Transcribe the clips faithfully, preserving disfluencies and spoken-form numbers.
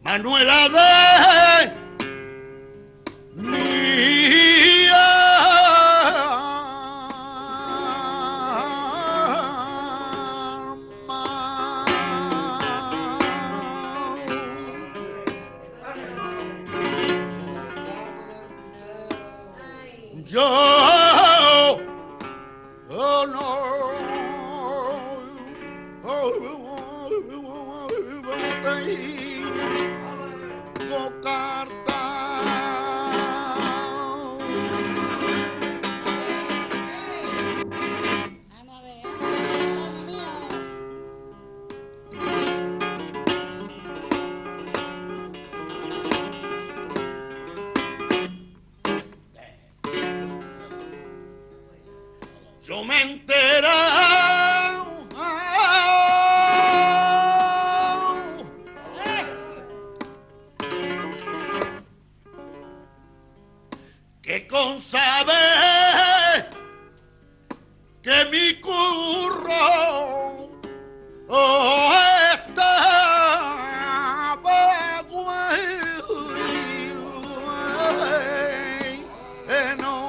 Manuela de mi yo, oh no, tengo carta. Vamos a ver, Yo me enteré que con saber que mi curro oh, estaba güey, eh, no.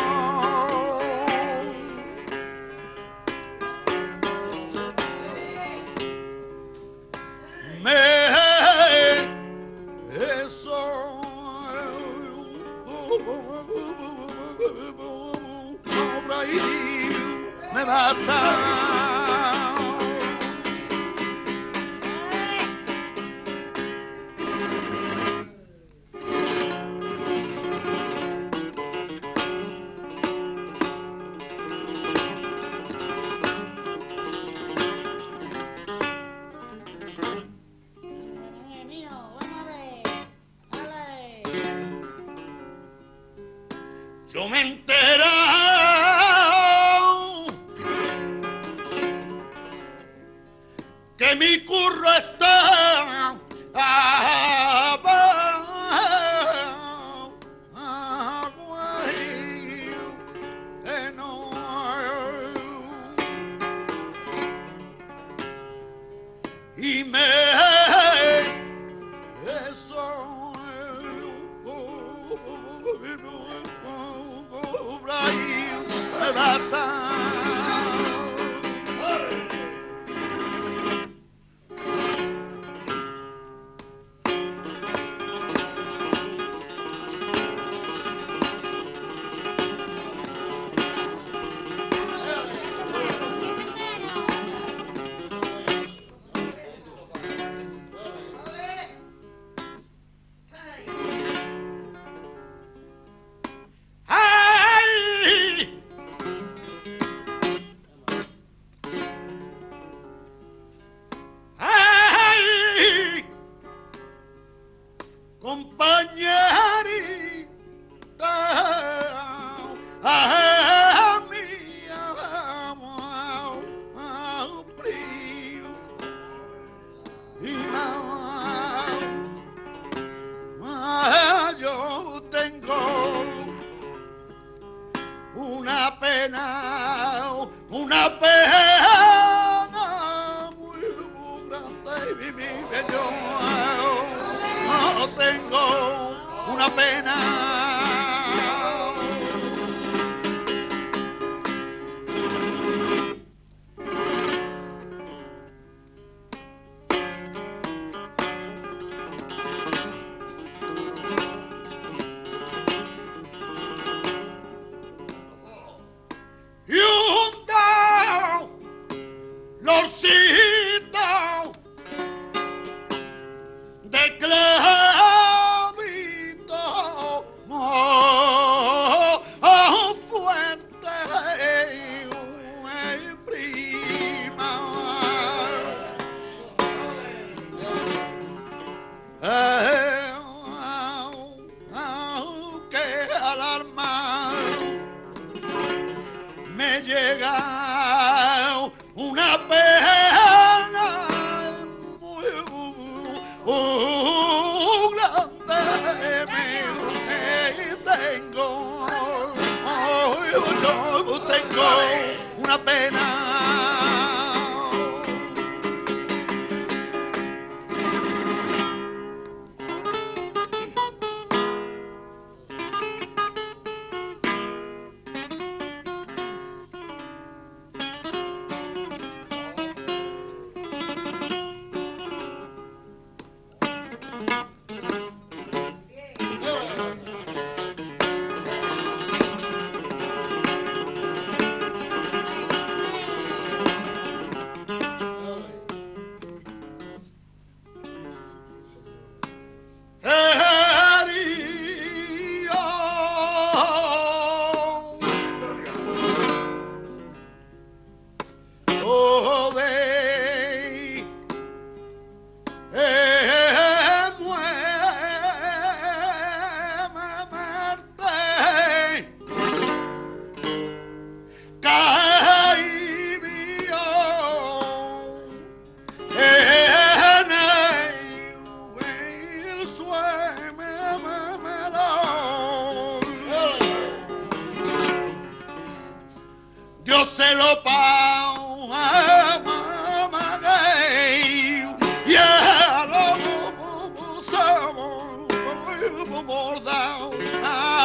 Me basta. Yo me enteré que mi curro está y me una pena, una pena muy grande, mi vida, yo no tengo una pena. Y un dao, lorcito de clavito, oh, oh, fuerte, eh, prima, eh, oh, oh, que alarma me llega una pena muy, muy grande, me tengo, oh, yo tengo una pena. yo se lo pago a mamá y a los somos bordado.